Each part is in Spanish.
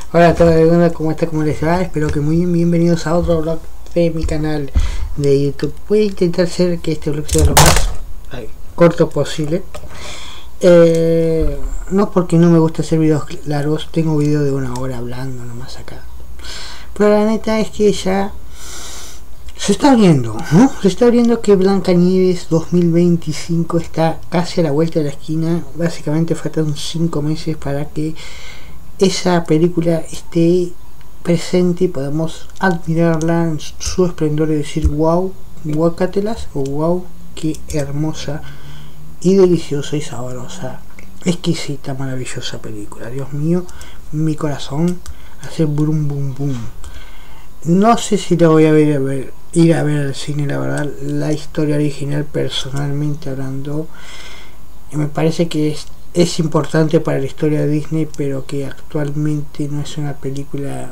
Hola a todos, ¿cómo está? ¿Cómo les va? Espero que muy bien, bienvenidos a otro vlog de mi canal de YouTube. Voy a intentar hacer que este vlog sea lo más corto posible. No porque no me gusta hacer videos largos, tengo videos de 1 hora hablando nomás acá. Pero la neta es que ya se está abriendo, ¿no? Se está abriendo que Blancanieves 2025 está casi a la vuelta de la esquina. Básicamente faltan 5 meses para que esa película esté presente y podemos admirarla en su esplendor y decir wow, guacatelas, o wow, qué hermosa y deliciosa y sabrosa, exquisita, maravillosa película. Dios mío, mi corazón hace brum bum bum. No sé si la voy a ir a ver al cine, la verdad. La historia original, personalmente hablando, me parece que es importante para la historia de Disney, pero que actualmente no es una película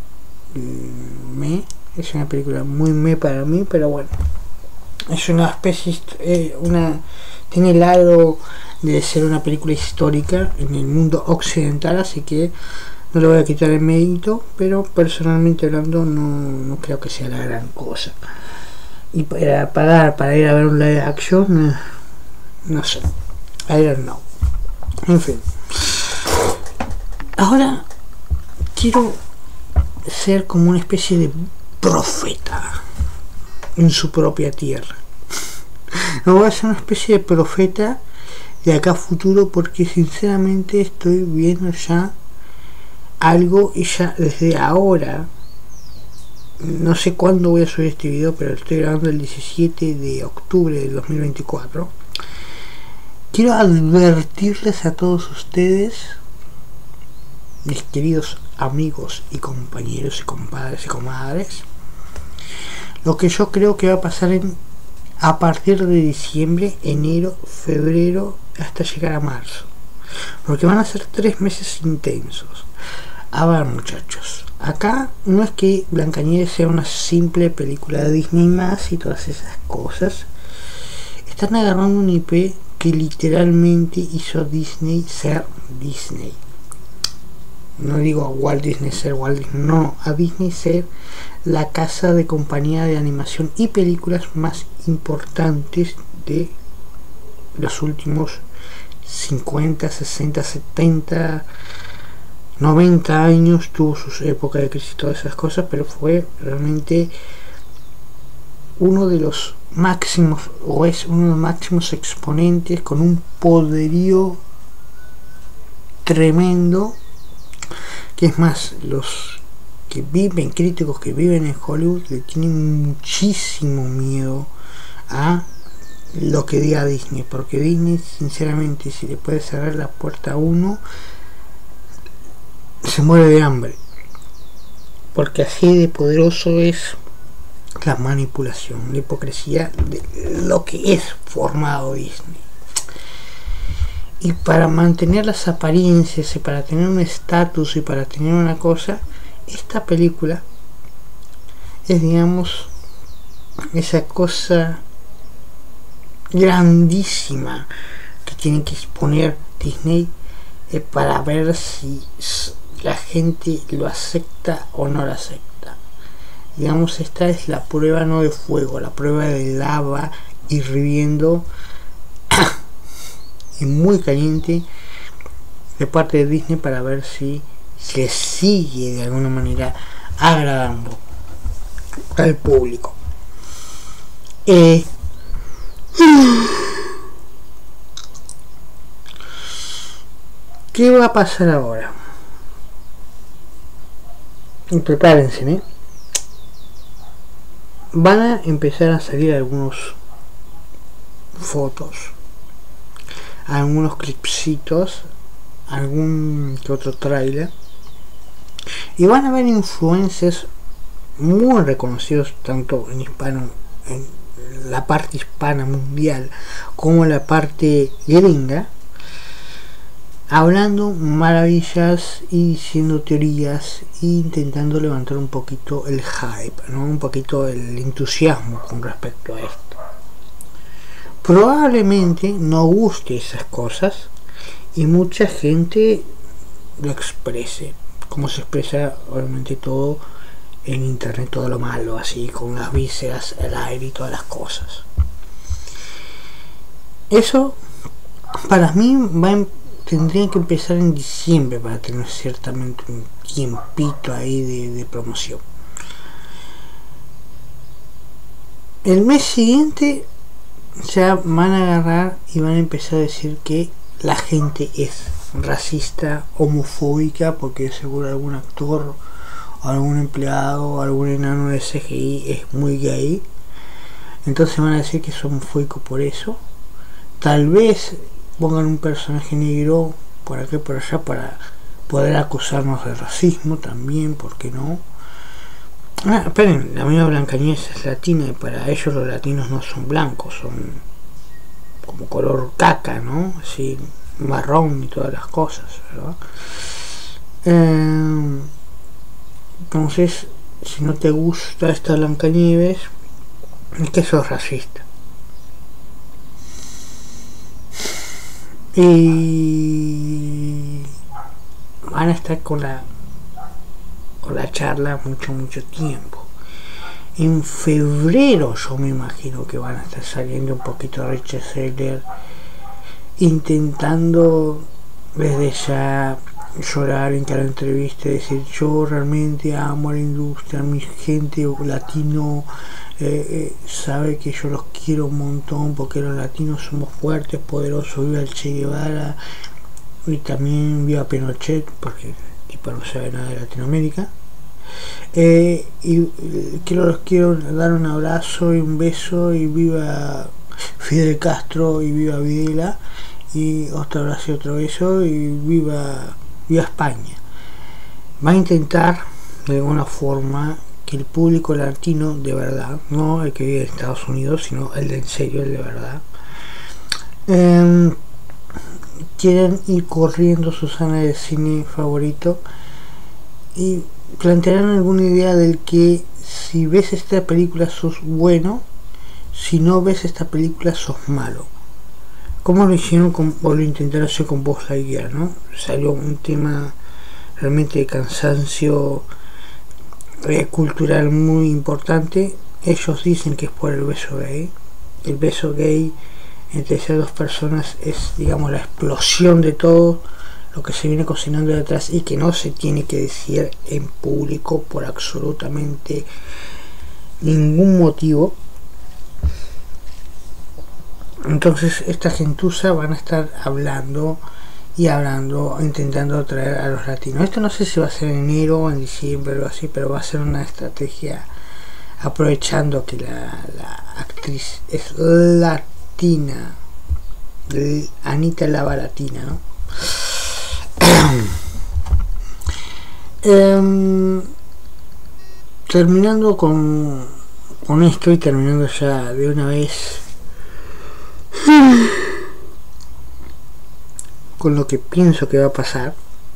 es una película muy para mí, pero bueno, es una especie, tiene el lado de ser una película histórica en el mundo occidental, así que no le voy a quitar el mérito, pero personalmente hablando no creo que sea la gran cosa. Y para pagar para ir a ver un live action, no sé, I don't know. En fin, ahora quiero ser como una especie de profeta en su propia tierra. No voy a ser una especie de profeta de acá a futuro, porque sinceramente estoy viendo ya algo, y ya desde ahora, no sé cuándo voy a subir este video, pero estoy grabando el 17 de octubre del 2024. Quiero advertirles a todos ustedes, mis queridos amigos y compañeros y compadres y comadres, lo que yo creo que va a pasar a partir de diciembre, enero, febrero, hasta llegar a marzo, porque van a ser 3 meses intensos. A ver, muchachos, acá no es que Blancanieves sea una simple película de Disney más y todas esas cosas. Están agarrando un IP que literalmente hizo Disney ser Disney. No digo a Walt Disney ser Walt Disney, no, a Disney ser la casa de compañía de animación y películas más importantes de los últimos 50, 60, 70, 90 años. Tuvo sus épocas de crisis y todas esas cosas, pero fue realmente uno de los máximos, o es uno de los máximos exponentes, con un poderío tremendo, que es más, los que viven, críticos que viven en Hollywood, le tienen muchísimo miedo a lo que diga Disney, porque Disney, sinceramente, si le puede cerrar la puerta a uno, se muere de hambre, porque así de poderoso es la manipulación, la hipocresía de lo que es formado Disney. Y para mantener las apariencias y para tener un estatus y para tener una cosa, esta película es, digamos, esa cosa grandísima que tiene que exponer Disney para ver si la gente lo acepta o no lo acepta. Digamos, esta es la prueba no de fuego, la prueba de lava hirviendo y muy caliente de parte de Disney, para ver si se sigue de alguna manera agradando al público. ¿Qué va a pasar ahora? Y prepárense, ¿eh? Van a empezar a salir algunos fotos, algunos clipsitos, algún que otro trailer, y van a haber influencers muy reconocidos tanto en la parte hispana mundial como en la parte gringa, hablando maravillas y diciendo teorías e intentando levantar un poquito el hype, ¿no? Un poquito el entusiasmo con respecto a esto. Probablemente no guste esas cosas y mucha gente lo exprese cómo se expresa obviamente todo en internet, todo lo malo, así con las vísceras, el aire y todas las cosas. Eso para mí tendría que empezar en diciembre para tener ciertamente un tiempito ahí de promoción. El mes siguiente ya van a agarrar y van a empezar a decir que la gente es racista, homofóbica, porque seguro algún actor, algún empleado, algún enano de CGI es muy gay. Entonces van a decir que es homofóbico por eso. Tal vez pongan un personaje negro por aquí por allá para poder acusarnos de racismo también, ¿por qué no? Esperen, la misma Blancanieves es latina y para ellos los latinos no son blancos, son como color caca, ¿no? Así marrón y todas las cosas, ¿verdad? Entonces, si no te gusta esta Blancanieves, es que sos racista. Y van a estar con la charla mucho tiempo. En febrero yo me imagino que van a estar saliendo un poquito Richard Segler intentando desde ya llorar en cada entrevista y decir: yo realmente amo a la industria, mi gente latino sabe que yo los quiero un montón porque los latinos somos fuertes, poderosos, viva el Che Guevara y también viva Pinochet, porque tipo no sabe nada de Latinoamérica. Y los quiero dar un abrazo y un beso, y viva Fidel Castro y viva Videla, y otro abrazo y otro beso, y viva España. Va a intentar de alguna forma que el público latino de verdad, no el que vive en Estados Unidos, sino el de en serio, el de verdad, quieren ir corriendo su sala de cine favorito y plantearán alguna idea del que si ves esta película sos bueno, si no ves esta película sos malo, como lo hicieron o lo intentaron hacer con Buzz Lightyear, ¿no? Salió un tema realmente de cansancio cultural muy importante. Ellos dicen que es por el beso gay. El beso gay entre esas dos personas es, digamos, la explosión de todo lo que se viene cocinando detrás y que no se tiene que decir en público por absolutamente ningún motivo. Entonces esta gentuza van a estar hablando y hablando, intentando atraer a los latinos. Esto no sé si va a ser en enero o en diciembre o algo así, pero va a ser una estrategia aprovechando que la actriz es latina, Anita Lava latina, ¿no? Terminando con esto y terminando ya de una vez con lo que pienso que va a pasar,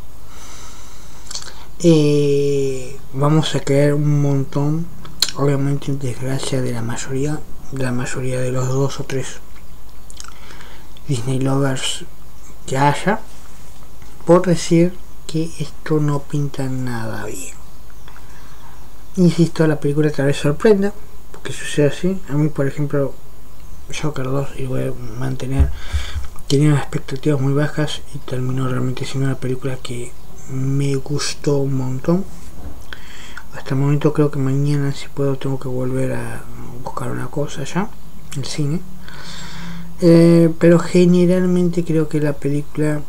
vamos a caer un montón, obviamente en desgracia de la mayoría de los 2 o 3 Disney lovers que haya, por decir que esto no pinta nada bien. Insisto, la película tal vez sorprenda porque sucede así. A mí, por ejemplo, Joker 2, y voy a mantener, tenía expectativas muy bajas y terminó realmente siendo una película que me gustó un montón. Hasta el momento creo que mañana, si puedo, tengo que volver a buscar una cosa ya, el cine. Pero generalmente creo que la película,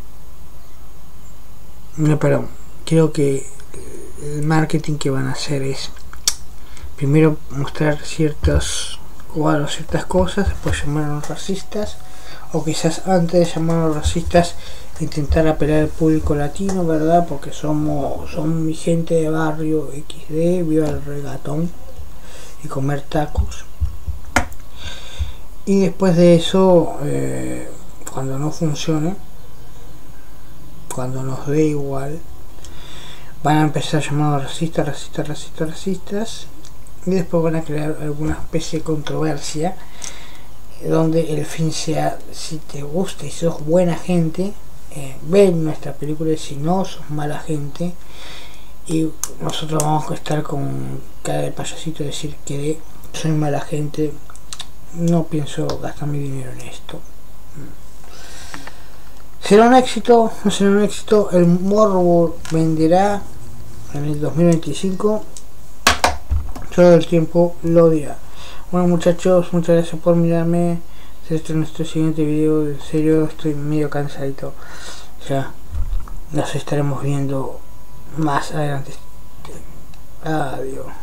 creo que el marketing que van a hacer es primero mostrar ciertas cosas, después llamar a los racistas, o quizás antes de llamar a los racistas intentar apelar al público latino, ¿verdad? Porque son mi gente de barrio XD, viva el regatón y comer tacos. Y después de eso, cuando no funcione, cuando nos dé igual, van a empezar a llamar a racistas, y después van a crear alguna especie de controversia donde el fin sea: si te gusta y sos buena gente, ven nuestra película, y si no sos mala gente. y nosotros vamos a estar con cara de payasito, decir que soy mala gente, no pienso gastar mi dinero en esto. ¿Será un éxito? ¿No será un éxito? ¿El morbo venderá en el 2025? Todo el tiempo lo dirá. Bueno muchachos, muchas gracias por mirarme. Este es nuestro siguiente video. En serio estoy medio cansadito. Ya nos estaremos viendo más adelante. Adiós.